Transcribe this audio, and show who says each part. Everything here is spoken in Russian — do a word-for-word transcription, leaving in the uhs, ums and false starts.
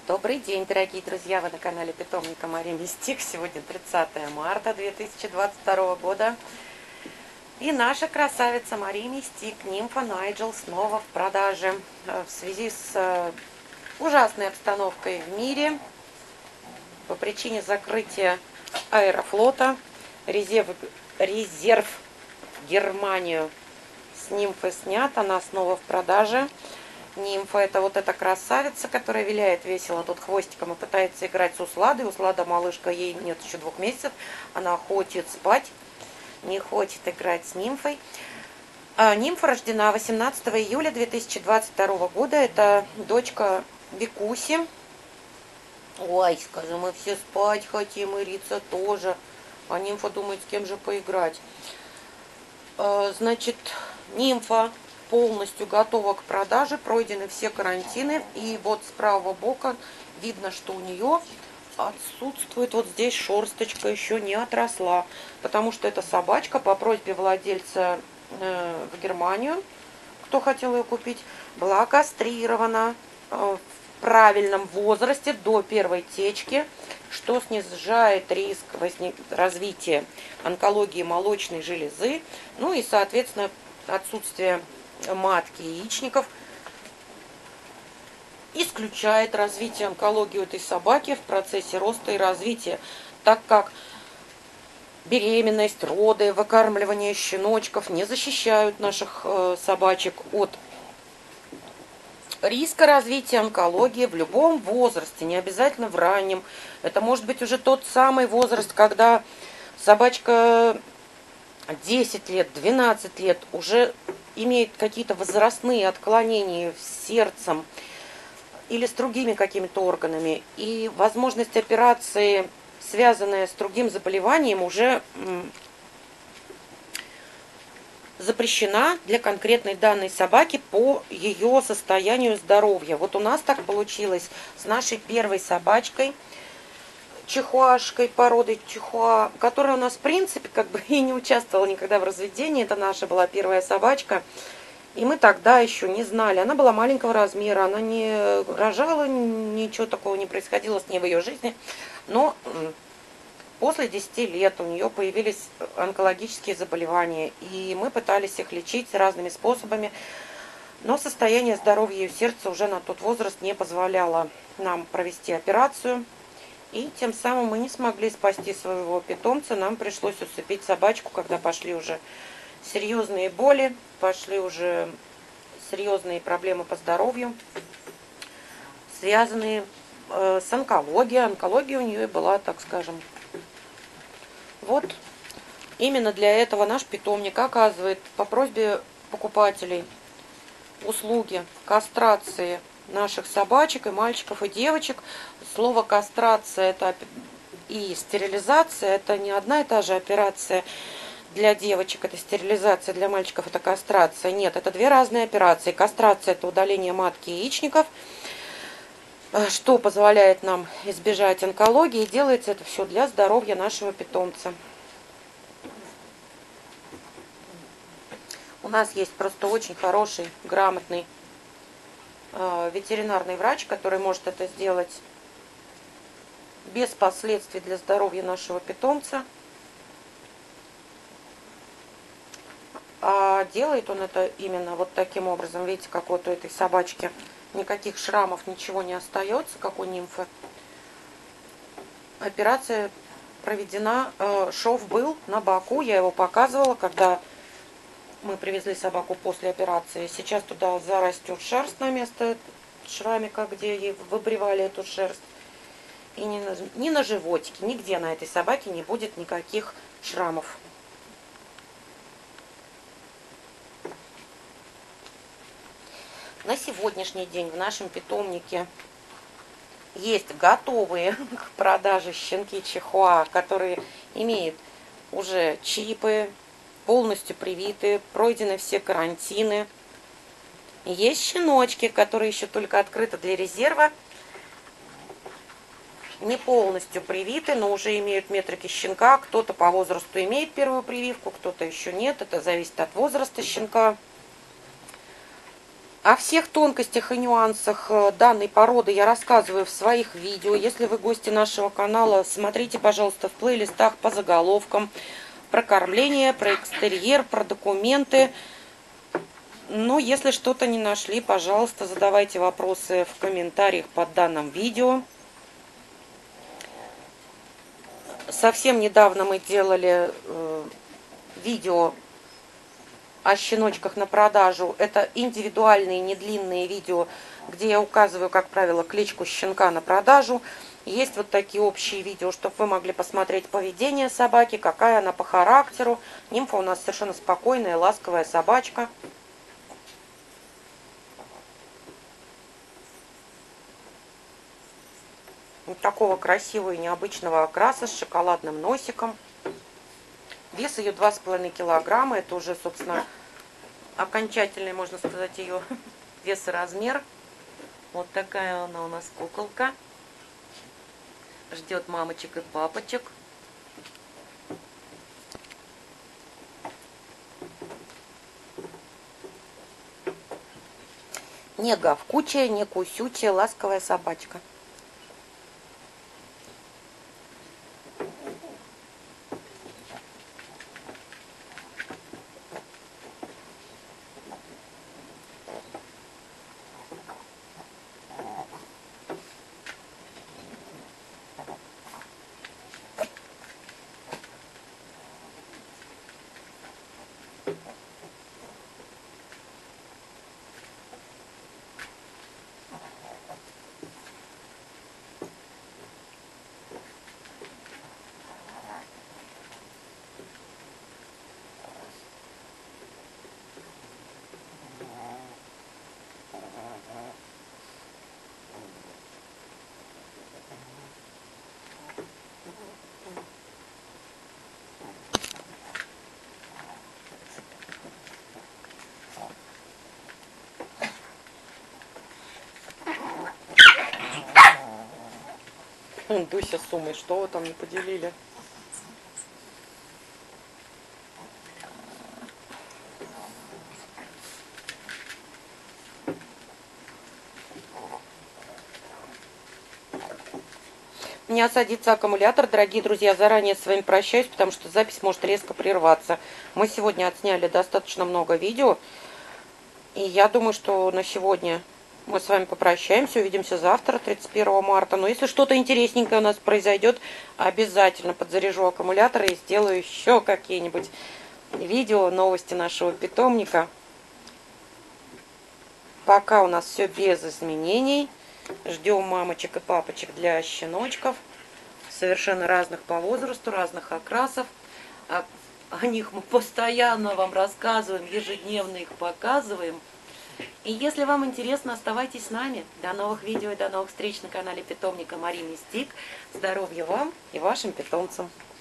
Speaker 1: Добрый день, дорогие друзья! Вы на канале питомника Мария Мистик. Сегодня тридцатое марта две тысячи двадцать второго года. И наша красавица Мария Мистик, нимфа Найджел, снова в продаже. В связи с ужасной обстановкой в мире, по причине закрытия Аэрофлота, резерв, резерв в Германию с нимфой снят. Она снова в продаже. Нимфа — это вот эта красавица, которая виляет весело тут хвостиком и пытается играть с Усладой. Услада малышка, ей нет еще двух месяцев. Она хочет спать, не хочет играть с нимфой. А нимфа рождена восемнадцатого июля две тысячи двадцать второго года. Это дочка Викуси. Ой, скажем, мы все спать хотим, и Рица тоже. А нимфа думает, с кем же поиграть. Значит, нимфа полностью готова к продаже, пройдены все карантины. И вот с правого бока видно, что у нее отсутствует вот здесь шерсточка, еще не отросла. Потому что эта собачка по просьбе владельца э, в Германию, кто хотел ее купить, была кастрирована э, в правильном возрасте до первой течки, что снижает риск возник... развития онкологии молочной железы, ну и, соответственно, отсутствие матки и яичников исключает развитие онкологии у этой собаки в процессе роста и развития, так как беременность, роды, выкармливание щеночков не защищают наших э, собачек от риска развития онкологии в любом возрасте, не обязательно в раннем. Это может быть уже тот самый возраст, когда собачка десять лет, двенадцать лет уже имеет какие-то возрастные отклонения с сердцем или с другими какими-то органами. И возможность операции, связанная с другим заболеванием, уже запрещена для конкретной данной собаки по ее состоянию здоровья. Вот у нас так получилось с нашей первой собачкой, чихуашкой породы чихуа, которая у нас в принципе как бы и не участвовала никогда в разведении. Это наша была первая собачка. И мы тогда еще не знали. Она была маленького размера, она не рожала, ничего такого не происходило с ней в ее жизни. Но после десяти лет у нее появились онкологические заболевания. И мы пытались их лечить разными способами. Но состояние здоровья ее сердца уже на тот возраст не позволяло нам провести операцию. И тем самым мы не смогли спасти своего питомца. Нам пришлось усыпить собачку, когда пошли уже серьезные боли, пошли уже серьезные проблемы по здоровью, связанные э, с онкологией. Онкология у нее была, так скажем. Вот именно для этого наш питомник оказывает по просьбе покупателей услуги кастрации наших собачек, и мальчиков, и девочек. Слово кастрация это и стерилизация — это не одна и та же операция. Для девочек это стерилизация, для мальчиков это кастрация. Нет, это две разные операции. Кастрация — это удаление матки и яичников, что позволяет нам избежать онкологии. И делается это все для здоровья нашего питомца. У нас есть просто очень хороший, грамотный ветеринарный врач, который может это сделать без последствий для здоровья нашего питомца. А делает он это именно вот таким образом. Видите, как вот у этой собачки никаких шрамов, ничего не остается, как у нимфы. Операция проведена, шов был на боку, я его показывала, когда мы привезли собаку после операции. Сейчас туда зарастет шерсть на место шрамика, где ей выбривали эту шерсть. И ни на, ни на животике, нигде на этой собаке не будет никаких шрамов. На сегодняшний день в нашем питомнике есть готовые к продаже щенки чихуа, которые имеют уже чипы, полностью привиты, пройдены все карантины. Есть щеночки, которые еще только открыты для резерва, не полностью привиты, но уже имеют метрики щенка. Кто-то по возрасту имеет первую прививку, кто-то еще нет. Это зависит от возраста щенка. О всех тонкостях и нюансах данной породы я рассказываю в своих видео. Если вы гости нашего канала, смотрите, пожалуйста, в плейлистах по заголовкам про кормление, про экстерьер, про документы. Но если что-то не нашли, пожалуйста, задавайте вопросы в комментариях под данным видео. Совсем недавно мы делали э, видео о щеночках на продажу. Это индивидуальные, недлинные видео, где я указываю, как правило, кличку щенка на продажу. Есть вот такие общие видео, чтобы вы могли посмотреть поведение собаки, какая она по характеру. Нимфа у нас совершенно спокойная, ласковая собачка. Вот такого красивого и необычного окраса с шоколадным носиком. Вес ее два с половиной килограмма. Это уже, собственно, окончательный, можно сказать, ее вес и размер. Вот такая она у нас куколка. Ждет мамочек и папочек. Не гавкучая, не кусючая, ласковая собачка. Дуся с Умой, что вы там не поделили? У меня садится аккумулятор, дорогие друзья, заранее с вами прощаюсь, потому что запись может резко прерваться. Мы сегодня отсняли достаточно много видео, и я думаю, что на сегодня мы с вами попрощаемся, увидимся завтра, тридцать первого марта. Но если что-то интересненькое у нас произойдет, обязательно подзаряжу аккумулятор и сделаю еще какие-нибудь видео, новости нашего питомника. Пока у нас все без изменений. Ждем мамочек и папочек для щеночков. Совершенно разных по возрасту, разных окрасов. О, о них мы постоянно вам рассказываем, ежедневно их показываем. И если вам интересно, оставайтесь с нами. До новых видео и до новых встреч на канале питомника Мари Мистик. Здоровья вам и вашим питомцам.